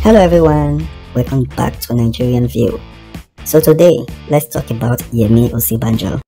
Hello everyone, welcome back to Nigerian View. So today, let's talk about Yemi Osibanjo.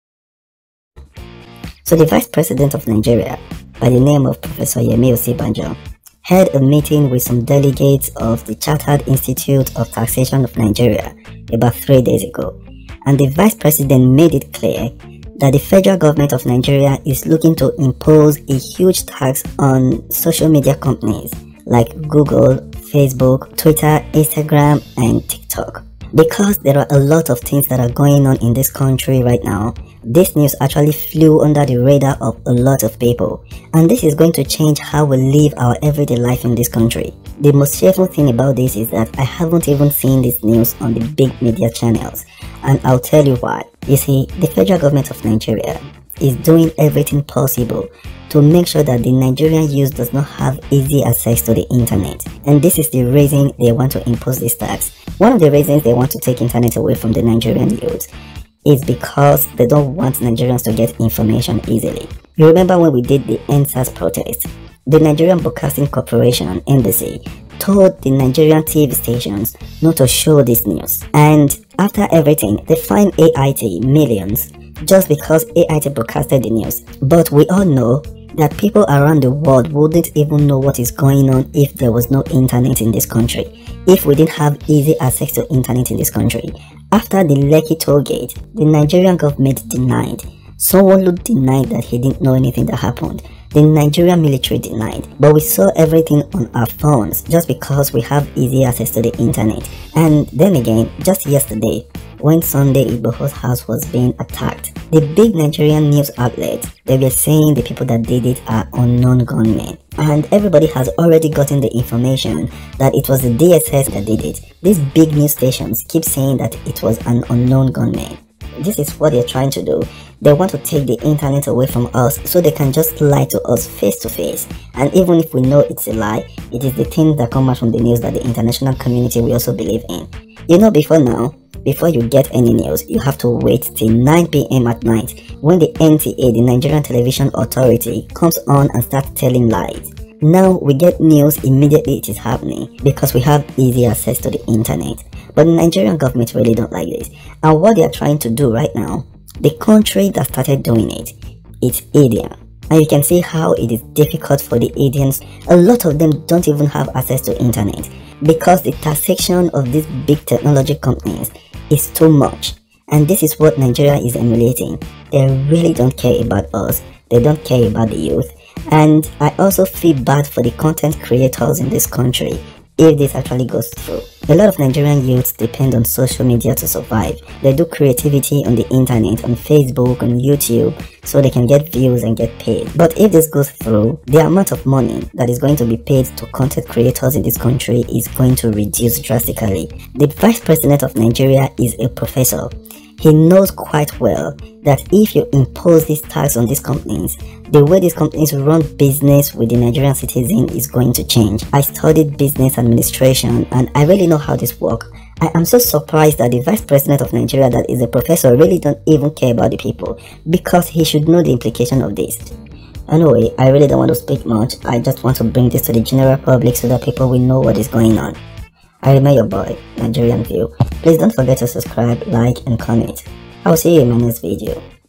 So the Vice President of Nigeria, by the name of Professor Yemi Osibanjo, held a meeting with some delegates of the Chartered Institute of Taxation of Nigeria about 3 days ago. And the Vice President made it clear that the federal government of Nigeria is looking to impose a huge tax on social media companies like Google, Facebook, Twitter, Instagram, and TikTok. Because there are a lot of things that are going on in this country right now, this news actually flew under the radar of a lot of people, and this is going to change how we live our everyday life in this country. The most shameful thing about this is that I haven't even seen this news on the big media channels, and I'll tell you why. You see, the federal government of Nigeria is doing everything possible to make sure that the Nigerian youth does not have easy access to the internet, and this is the reason they want to impose this tax. One of the reasons they want to take internet away from the Nigerian youth is because they don't want Nigerians to get information easily. You remember when we did the EndSARS protest? The Nigerian Broadcasting Corporation, NBC, told the Nigerian TV stations not to show this news, and after everything, they fined AIT millions just because AIT broadcasted the news. But we all know that people around the world wouldn't even know what is going on if there was no internet in this country, if we didn't have easy access to internet in this country. After the Lekki toll gate, the Nigerian government denied. Sanwo-Olu denied that he didn't know anything that happened. The Nigerian military denied. But we saw everything on our phones just because we have easy access to the internet. And then again, just yesterday, when Sunday Igboho's house was being attacked, the big Nigerian news outlets, they were saying the people that did it are unknown gunmen. And everybody has already gotten the information that it was the DSS that did it. These big news stations keep saying that it was an unknown gunman. This is what they're trying to do. They want to take the internet away from us so they can just lie to us face to face. And even if we know it's a lie, it is the things that come out from the news that the international community will also believe in. You know, before you get any news, you have to wait till 9 p.m. at night when the NTA, the Nigerian Television Authority, comes on and starts telling lies. Now we get news immediately it is happening because we have easy access to the internet. But the Nigerian government really don't like this. And what they are trying to do right now, the country that started doing it, it's India. And you can see how it is difficult for the Indians. A lot of them don't even have access to internet because the taxation of these big technology companies is too much. And this is what Nigeria is emulating. They really don't care about us. They don't care about the youth. And I also feel bad for the content creators in this country if this actually goes through. A lot of Nigerian youths depend on social media to survive. They do creativity on the internet, on Facebook, on YouTube, so they can get views and get paid. But if this goes through, the amount of money that is going to be paid to content creators in this country is going to reduce drastically. The Vice President of Nigeria is a professor. He knows quite well that if you impose this tax on these companies, the way these companies run business with the Nigerian citizen is going to change. I studied business administration and I really know how this works. I am so surprised that the Vice President of Nigeria, that is a professor, really don't even care about the people, because he should know the implication of this. Anyway, I really don't want to speak much. I just want to bring this to the general public so that people will know what is going on. I remain your boy, Nigerian View. Please don't forget to subscribe, like, and comment. I'll see you in my next video.